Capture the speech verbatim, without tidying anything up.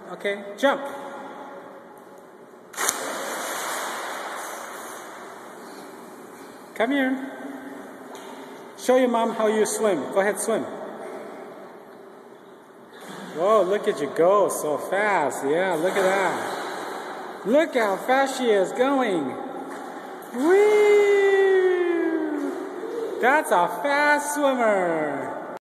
Okay, jump. Come here. Show your mom how you swim. Go ahead, swim. Whoa, look at you go so fast. Yeah, look at that. Look how fast she is going. Whee! That's a fast swimmer.